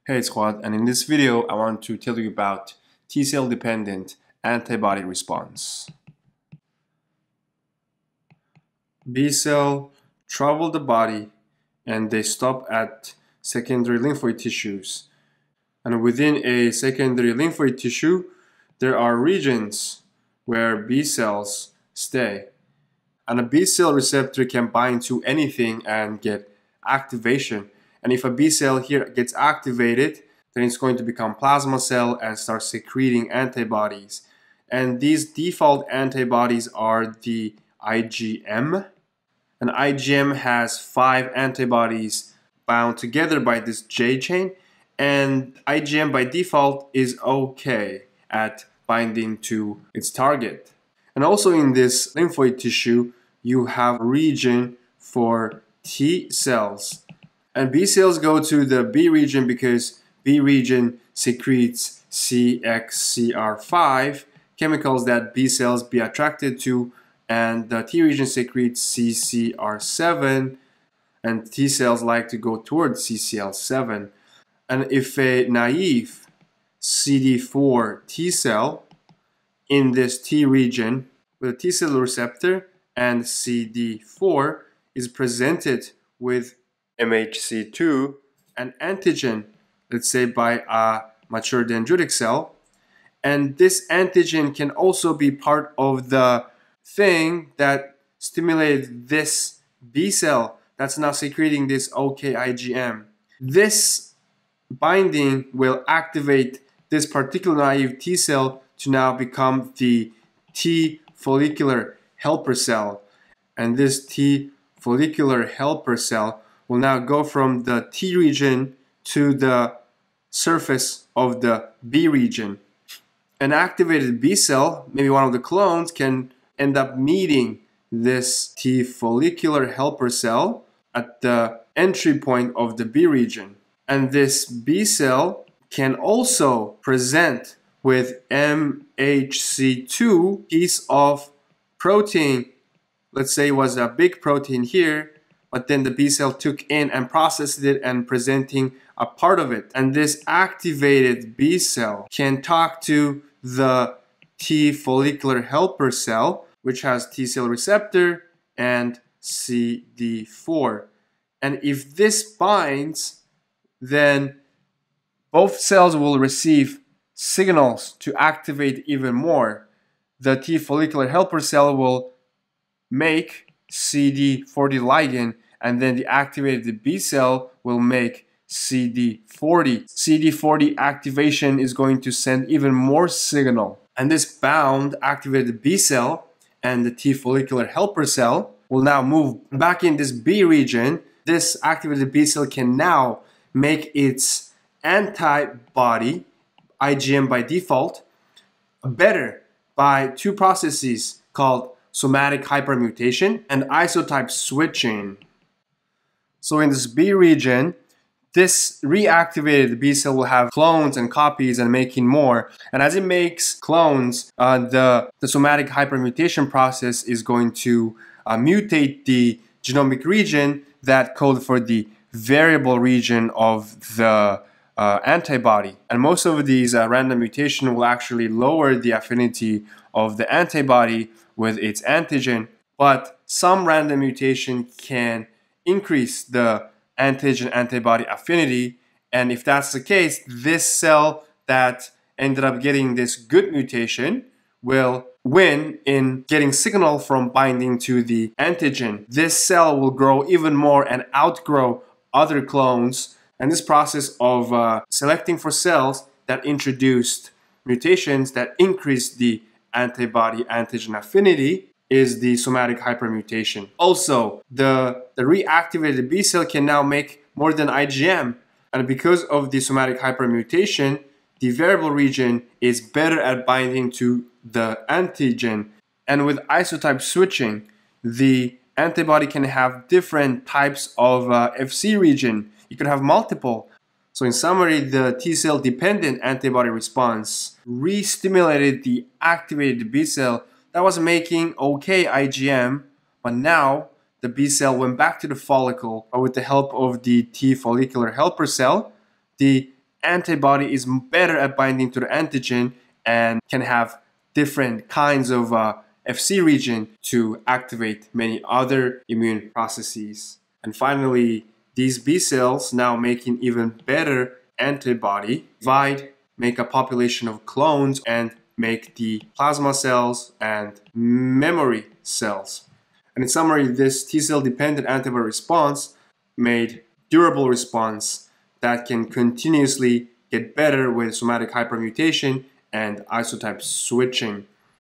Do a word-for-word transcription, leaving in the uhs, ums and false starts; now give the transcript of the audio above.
Hey squad, and in this video I want to tell you about T-cell dependent antibody response. B-cell travel the body and they stop at secondary lymphoid tissues. And within a secondary lymphoid tissue, there are regions where B-cells stay. And a B-cell receptor can bind to anything and get activation. And if a B-cell here gets activated, then it's going to become plasma cell and start secreting antibodies. And these default antibodies are the I G M. And I G M has five antibodies bound together by this J chain. And I G M by default is okay at binding to its target. And also in this lymphoid tissue, you have a region for T cells. And B cells go to the B region because B region secretes C X C R five, chemicals that B cells be attracted to, and the T region secretes C C R seven, and T cells like to go towards C C L seven. And if a naive C D four T cell in this T region with a T cell receptor and C D four is presented with M H C two, an antigen, let's say by a mature dendritic cell, and this antigen can also be part of the thing that stimulated this B cell that's now secreting this OK I G M. This binding will activate this particular naive T cell to now become the T follicular helper cell, and this T follicular helper cell will now go from the T region to the surface of the B region. An activated B cell, maybe one of the clones, can end up meeting this T follicular helper cell at the entry point of the B region. And this B cell can also present with M H C two piece of protein. Let's say it was a big protein here, but then the B cell took in and processed it and presenting a part of it. And this activated B cell can talk to the T follicular helper cell, which has T cell receptor and C D four. And if this binds, then both cells will receive signals to activate even more. The T follicular helper cell will make C D forty ligand, and then the activated B cell will make C D forty. C D forty activation is going to send even more signal. And this bound activated B cell and the T follicular helper cell will now move back in this B region. This activated B cell can now make its antibody, I G M by default, better by two processes called somatic hypermutation and isotype switching. So in this B region, this reactivated B cell will have clones and copies and making more. And as it makes clones, uh, the, the somatic hypermutation process is going to uh, mutate the genomic region that code for the variable region of the uh, antibody. And most of these uh, random mutation will actually lower the affinity of the antibody with its antigen, but some random mutation can increase the antigen antibody affinity. And if that's the case, this cell that ended up getting this good mutation will win in getting signal from binding to the antigen. This cell will grow even more and outgrow other clones. And this process of uh, selecting for cells that introduced mutations that increase the antibody antigen affinity is the somatic hypermutation. Also, the, the reactivated B cell can now make more than I G M. And because of the somatic hypermutation, the variable region is better at binding to the antigen. And with isotype switching, the antibody can have different types of uh, F C region. You could have multiple. So in summary, the T-cell dependent antibody response re-stimulated the activated B cell that was making okay I G M, but now the B cell went back to the follicle, but with the help of the T follicular helper cell, the antibody is better at binding to the antigen and can have different kinds of uh, F C region to activate many other immune processes. And finally, these B cells, now making even better antibody, divide, make a population of clones, and make the plasma cells and memory cells. And in summary, this T-cell dependent antibody response made durable response that can continuously get better with somatic hypermutation and isotype switching.